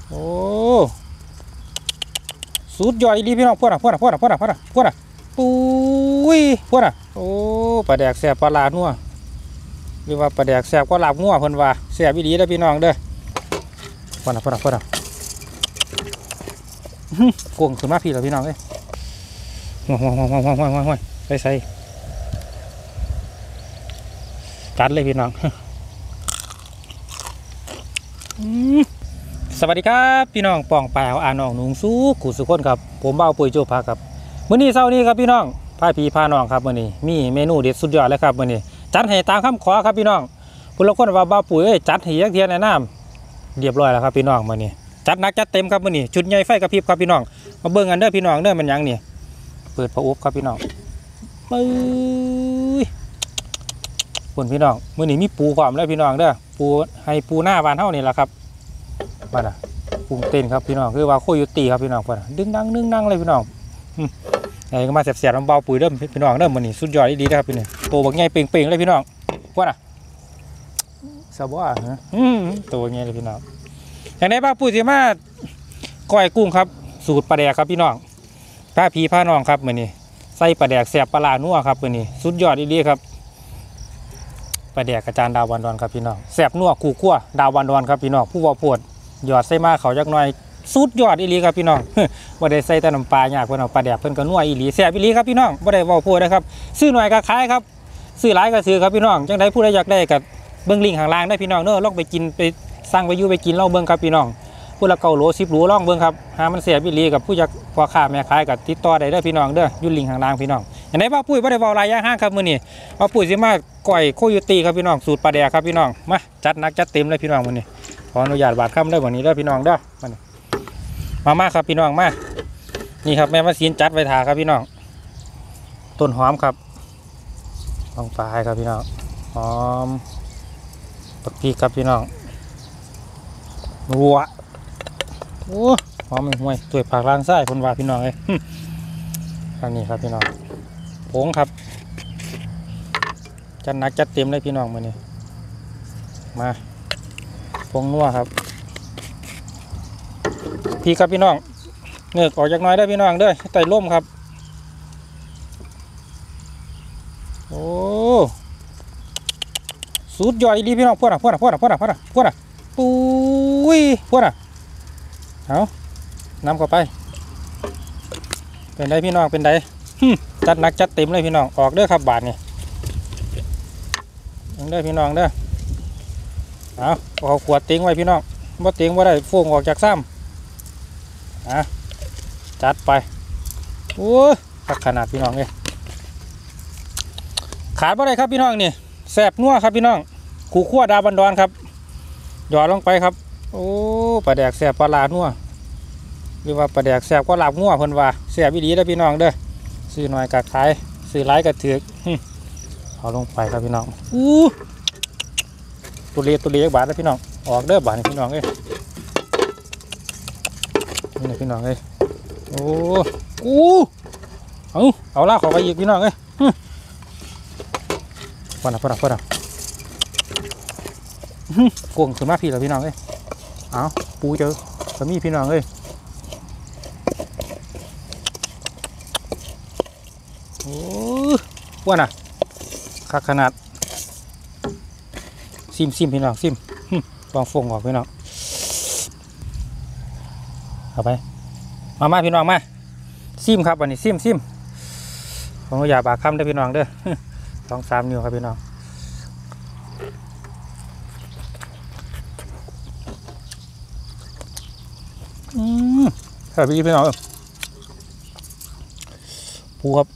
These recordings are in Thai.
โอ้สุดยอดดีพี่น้องพวดอ่ะปุ้ยพวดอ่ะโอ้ปลาแดกแซ่บปลาลานัวหรือว่าปลาแดกแซ่บก็ลาบงัวเพิ่นว่าแซ่บดีเด้อพี่น้องเด้อพวดอ่ะกวงขึ้นมาพี่แล้วพี่น้องเอ้ยห่วยไปใส่จัดเลยพี่น้องสวัสดีครับพี่น้องป่องปลาอ่านน้องหนุ่งสู้กูสุขคนครับผมเบ้าปุ๋ยโจพาครับมื้อนี้เช้านี้ครับพี่น้องพาพี่พาน้องครับมื้อนี้มีเมนูเด็ดสุดยอดเลยครับมื้อนี้จัดให้ตามคำขอครับพี่น้องผู้ละคนว่าเบ้าปุ๋ยจัดให้ยักเทียนในน้ำเรียบร้อยแล้วครับพี่น้องมื้อนี้จัดหนักจัดเต็มครับมื้อนี้ชุดใหญ่ไฟกระพริบครับพี่น้องมาเบิ่งกันเด้อพี่น้องเด้อมันยังนี่เปิดผ้าอบครับพี่น้องปื้ยปุ่นพี่น้องมื้อนี้มีปูความแล้วพี่น้องเด้อปูให้ปูหน้าบ้านเฮานี่แหละครับมาน่ะปูเต้นครับพี่น้องคือว่าโคยุตีครับพี่น้องมาดึงดังเลยพี่น้องไอ้ก็มาเสียบๆลำเบาปุ๋ยเริ่มพี่น้องเริ่มมื้อนี้สุดยอดดีๆนะครับพี่นี่โตบักใหญ่เป่งๆเลยพี่น้องว่าน่ะสบายฮะโตบักใหญ่เลยพี่น้องอย่างไรบ้างปุ๋ยสิมาก้อยกุ้งครับสูตรปลาแดกครับพี่น้องพาพี่พาน้องครับมื้อนี้ใส่ปลาแดกแซ่บปลาลานัวครับมื้อนี้สุดยอดดีๆครับปลาแดกอาจารย์ดาววันดอนครับพี่น้องแซ่บนัวคู่คั่วดาววันดอนครับพี่น้องผู้ว่าปวดหยอดใส่มาเขาจักหน่อยสุดยอดอีหลีครับพี่น้องบ่ได้ใส่แต่น้ำปลาอยากเพิ่นเอาปลาแดกเพิ่นก็นัวอีหลีแซ่บอีหลีครับพี่น้องบ่ได้เว้าพูดนะครับซื้อหน่อยก็ขายครับซื้อหลายก็ซื้อครับพี่น้องจังได๋ผู้ใดอยากได้ก็เบิ่งลิงก์ข้างล่างได้พี่น้องเด้อลองไปกินไปสั่งไปอยู่ไปกินลองเบิ่งครับพี่น้องผู้ละ9 โล 10 โลลองเบิ่งครับหามันแซ่บอีหลีกับผู้อยากพ่อค้าแม่ขายก็ติดต่อได้เด้อพี่น้องเด้ออยู่ลิงก์ข้างล่างพี่น้องอย่างได๋ว่าปุ้ยบ่ได้เว้าหลายอย่างห้างครับมื้อนี้ว่าปุ้ยสิมาก้อยโคโยตี้ครับพี่น้องสูตรปลาแดกครับพี่น้องมาจัดหนักจัดเต็มเลยพี่น้องมื้อนี้ขออนุญาตบาดคำได้วันนี้เด้อพี่น้องเด้อมาครับพี่น้องมานี่ครับแม่มาซีนจัดไว้ทาครับพี่น้องต้นหอมครับลองปลายครับพี่น้องหอมปักพริกครับพี่น้องรัวโอ้หอมห่วยตัวผักล้างไส้คนว่าพี่น้องเลยอันนี้ครับพี่น้องผงครับจัดหนักจัดเต็มเลยพี่น้องมาเนี่ยมาผงนัวครับพี่ครับพี่น้องเงือกออกจากน้อยได้พี่น้องเด้อไต่ร่มครับโอ้สุดยอดดีพี่น้องพวดอ่ะปุ้ยพวดอ่ะเอาน้ำเข้าไปเป็นไดพี่น้องเป็นไดจัดหนักจัดเต็มเลยพี่น้องออกเด้อครับบาทนี่เด้อพี่น้องเด้อเอาขวดติ้งไว้พี่น้องบ่ติ้งว่าได้ฟงออกจากซ้ำจัดไปโอ้ขนาดพี่น้องเลยขาดบ่ได้ครับพี่น้องนี่แซ่บนัวครับพี่น้องขู่ขั้วดาวบันดอนครับหยอดลงไปครับโอ้ปลาแดกแซ่บปลาลานัวหรือว่าปลาแดกแซ่บก็ลาบงัวเพิ่นว่าแซ่บดีเด้อพี่น้องเด้อซื้อหน่อยกะขายซื้อหลายกะถือเอาลงไปครับพี่น้องตัวเล็กบาทแล้วพี่น้องออกเด้อบาทนี่พี่น้องเอ้ยนี่พี่น้องเอ้ยโอ้เอาล่าขอไปอีกพี่น้องเอ้ยพอนะกวงขึ้นมาพี่แล้วพี่น้องเอ้ยเอาปูเจอสามีพี่น้องเอ้ยโอ้ว่าน่ะคักขนาดซิมพี่น้องซิมวางฟงออกพี่น้องเอาไปมาพี่น้องมาซิมครับวันนี้ซิมผมอยากบากคำได้พี่น้องเด้อ2-3 นิ้วครับพี่น้องครับพี่น้องปูครับ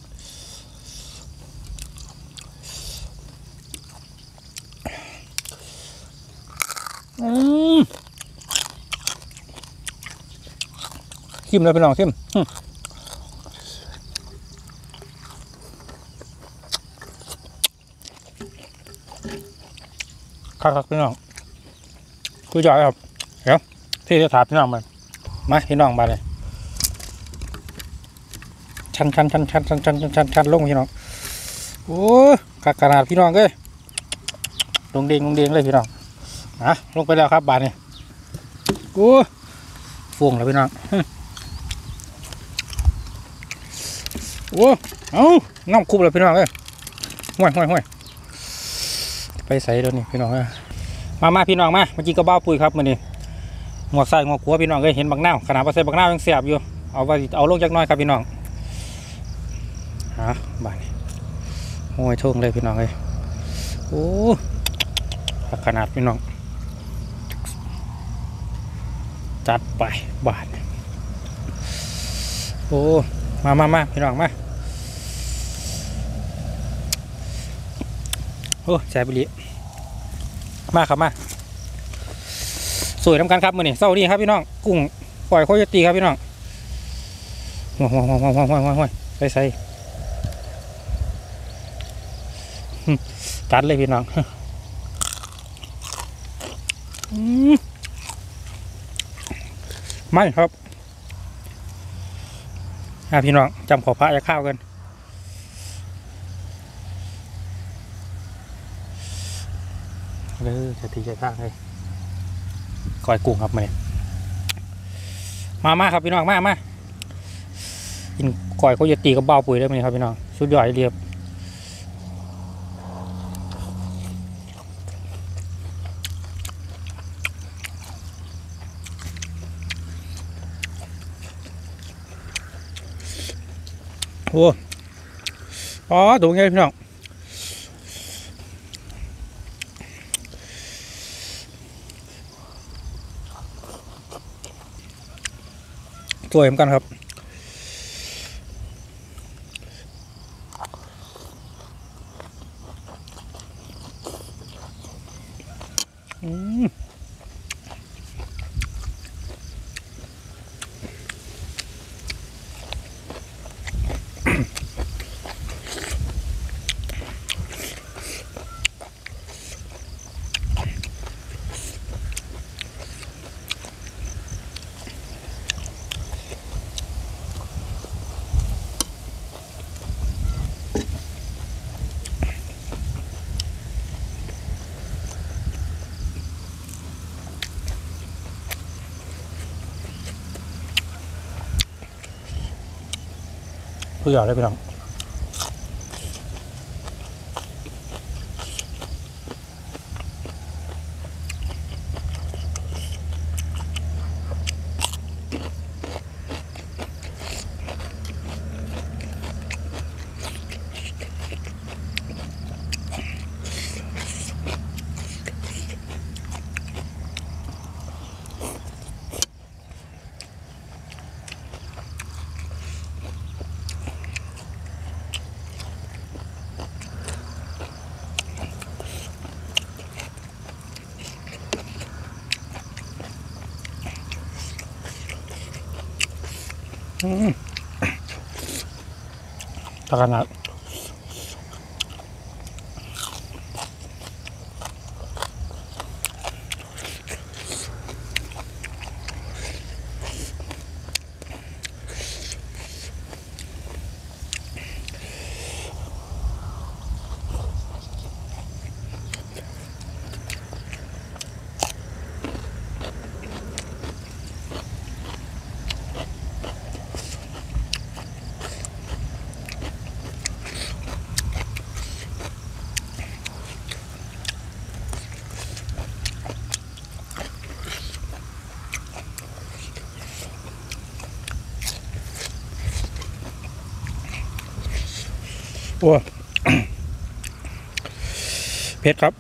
ซิมเลยพี่น้องซิมครับพี่น้องคุยจ่อยครับเดี๋ยวที่จะถามพี่น้องมาพี่น้องมาเลยชันลงพี่น้องโอ้ขนาดพี่น้องเลยลงเด้งเลยพี่น้องลงไปแล้วครับบาทนี่โอ้ฟงแล้วพี่น้องโอ้เอาน้ำคุบเลยพี่น้องห่วยไปใส่เดี๋ยวนี้พี่น้องมาพี่น้องมาเมื่อกี้ก็เบ้าปุ๋ยครับมื่อนี้หัวใส่หัวขัวพี่น้องเห็นบักน้าวขนาดว่าใส่บักน้าวยังเสียบอยู่เอาลงจักน้อยครับพี่น้องบ่ายห่วยทุ่งเลยพี่น้องโอ้ขนาดพี่น้องจัดไปบาทโอ้มาพี่น้องมาโอ้แซ่บไปเลยมาครับมาสวยทำกันครับมือนี่เศร้าดีครับพี่น้องกุ้งปล่อยโคโยตีครับพี่น้องห่วยไปใส่กัดเลยพี่น้องไม่ครับพี่น้องจำขอพระจะข้าวกันจะตีจะข้างให้ก้อยกุ้งครับมาครับพี่น้องมากินก้อยเขาจะตีกับเบาปุ๋ยได้ไหมครับพี่น้องสุดยอดเรียบโอ้ดูไงพี่น้องสวยเหมือนกันครับผู้ใหญ่เลยพี่น้องตะกันนะโอ้เผ็ดครับ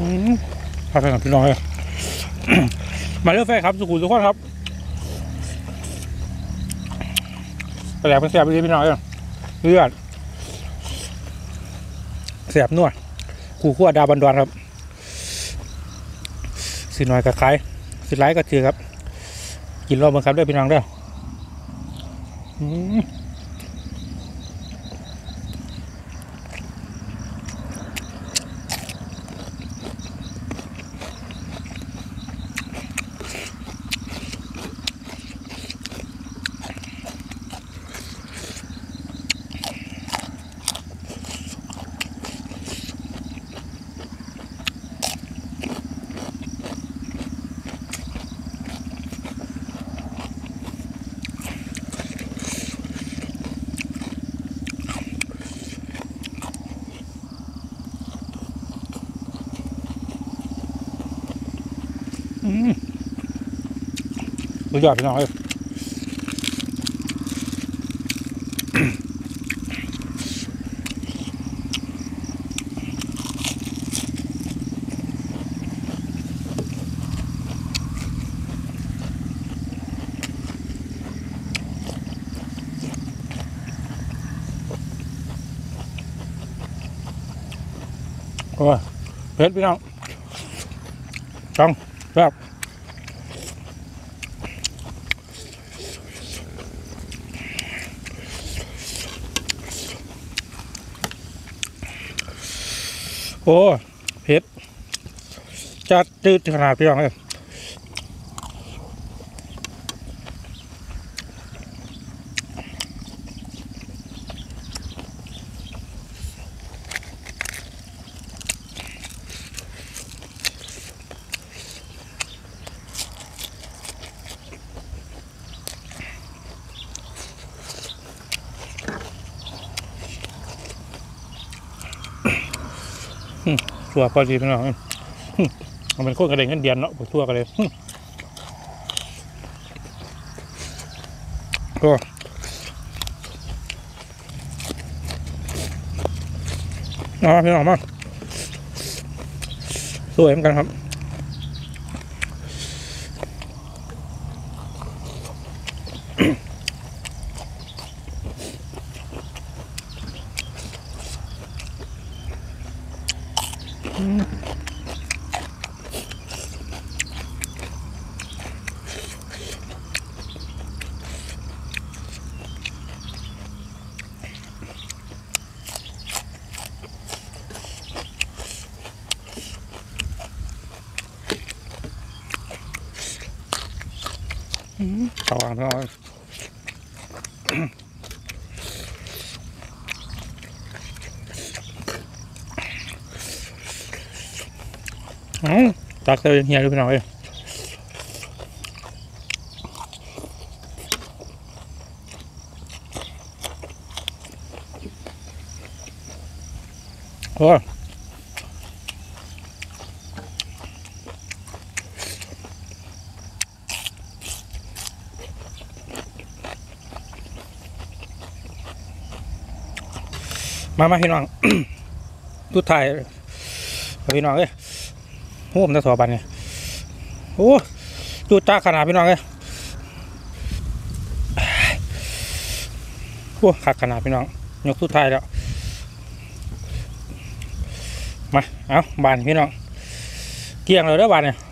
พาไปกับพี่น้องเลย มาเลือกแฟครับสุขุมทุกคนครับแต่แหลกเป็นเสียบไปเลยพี่น้องเลยเลือดเสียบนวดขู่ขั้วดาวบันดอนครับสีน้อยกับไข่สีไร้กับเจือครับกินรอบบังคับด้วยพี่น้องด้วยสุดยอดพี่น้องเลยโอ้เผ็ดพี่น้องจังแบบโอ้เผ็ดจัดจืดขนาดพี่น้องเลยทั่วพอดีพี่น้องมันเป็นโคตรกระเด็นกันเดียนเนาะทั่วกันเลยก็พี่น้องมาสวยเหมือนกันครับต่อกันพี่น้องตักเตยเฮียดูพี่น้องเลยโอ้มาพี่น้องทุกถ่ายพี่น้องเลยโอ้ผมจะสอบันเนี่ยโอ้จุดจ้าขนาดพี่น้องเลยโอ้ขาดขนาดพี่น้องยกทุกถ่ายแล้วมาเอาบานพี่น้องเกี่ยงเลยเด้อบานเนี่ย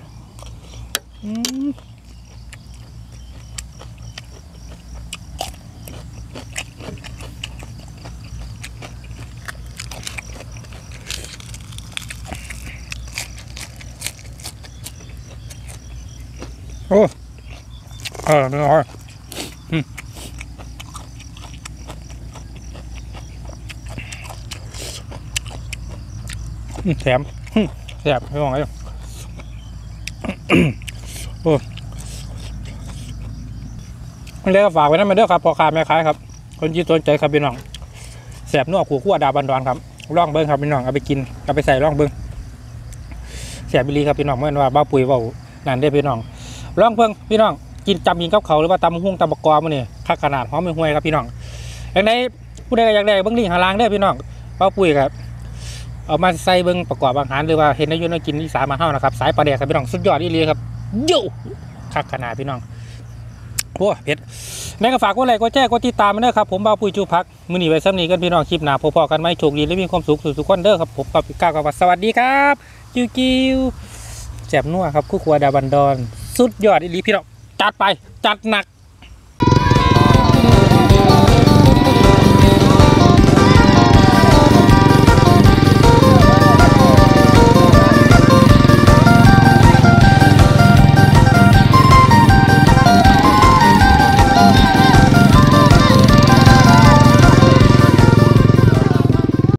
โอ้ไม่น้อยแถมแถมไม่มองไงโอ้ไม่ได้ก็ฝากไว้นั่นมาเด้อครับพอค้าแม่ขายครับคนที่สนใจครับพี่น้องแสบนวดขู่ขั้วดาบันดอนครับร่องเบิ้งครับพี่น้องเอาไปกินเอาไปใส่ร่องเบิ้งแสบบิลีครับพี่น้องเมื่อว่าบ้าปุ๋ยเบานั่นได้พี่น้องร่องเบิ้งพี่น้องกินจำกินกับเขาหรือว่าตำหุ้งตำบกกอมันนี่ค่าขนาดหอมไม่ห่วยครับพี่น้องอย่างไรผู้ใดอยากได้เบิ้งลิงหาลางได้พี่น้องบ้าปุ๋ยครับเอามาใส่เบิ่งประกอบอาหารหรือว่าเห็นในยูนกินอีสานมาเฮานะครับสายปลาแดกครับพี่น้องสุดยอดอีหลีครับโย่คักขนาดพี่น้องโอ้เผ็ดแล้วก็ฝากกดไลค์กดแชร์กดติดตามมาเด้อครับผมบ่าวปุ้ยจูพักมื้อนี้ไว้ซ้ำนี้กันพี่น้องคลิปหน้าพบกันใหม่โชคดีและมีความสุขทุกคนเด้อครับผมกับก้าวกับสวัสดีครับกิ้วแจ่มนัวครับคู่ครัวดาบันดอนสุดยอดอีหลีพี่น้องจัดไปจัดหนัก